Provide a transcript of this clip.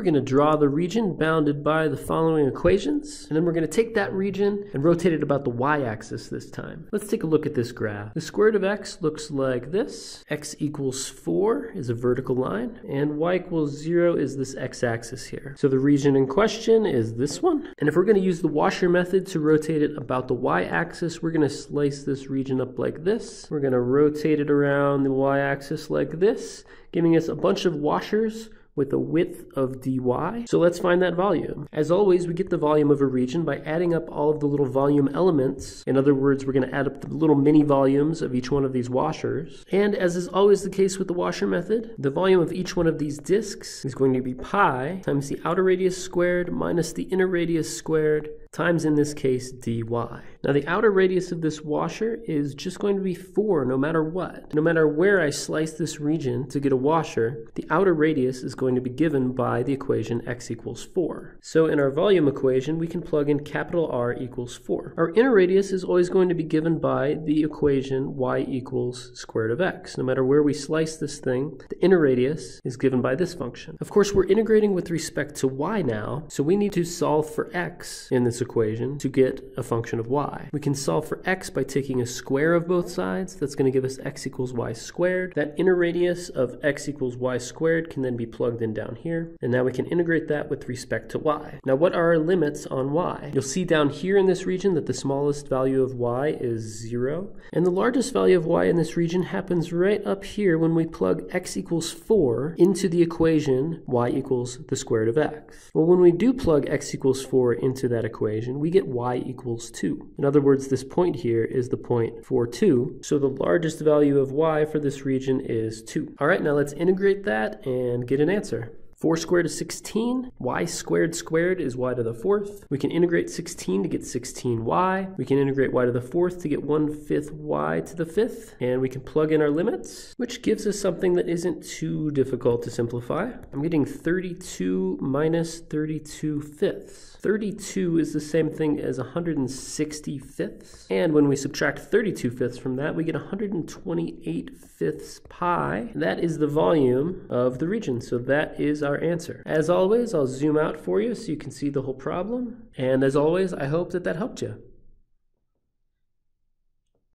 going to draw the region bounded by the following equations, and then we're going to take that region and rotate it about the y-axis this time. Let's take a look at this graph. The square root of x looks like this. X equals 4 is a vertical line, and y equals 0 is this x-axis here. So the region in question is this one. And if we're going to use the washer method to rotate it about the y-axis, we're going to slice this region up like this. We're going to rotate it around the y-axis like this, giving us a bunch of washers with a width of dy. So let's find that volume. As always, we get the volume of a region by adding up all of the little volume elements. In other words, we're going to add up the little mini volumes of each one of these washers. And as is always the case with the washer method, the volume of each one of these discs is going to be pi times the outer radius squared minus the inner radius squared times, in this case, dy. Now the outer radius of this washer is just going to be 4 no matter what. No matter where I slice this region to get a washer, the outer radius is going to be given by the equation x equals 4. So in our volume equation, we can plug in capital R equals 4. Our inner radius is always going to be given by the equation y equals square root of x. No matter where we slice this thing, the inner radius is given by this function. Of course, we're integrating with respect to y now, so we need to solve for x in this equation to get a function of y. We can solve for x by taking a square of both sides. That's going to give us x equals y squared. That inner radius of x equals y squared can then be plugged in down here, and now we can integrate that with respect to y. Now what are our limits on y? You'll see down here in this region that the smallest value of y is 0, and the largest value of y in this region happens right up here when we plug x equals 4 into the equation y equals the square root of x. Well, when we do plug x equals 4 into that equation, we get y equals 2. In other words, this point here is the point 4, 2. So the largest value of y for this region is 2. All right, now let's integrate that and get an answer. 4 squared is 16. Y squared squared is y to the 4th. We can integrate 16 to get 16y. We can integrate y to the 4th to get 1/5 y to the 5th. And we can plug in our limits, which gives us something that isn't too difficult to simplify. I'm getting 32 minus 32 fifths. 32 is the same thing as 160 fifths. And when we subtract 32 fifths from that, we get 128 fifths pi. That is the volume of the region. So that is our answer. As always, I'll zoom out for you so you can see the whole problem. And as always, I hope that helped you.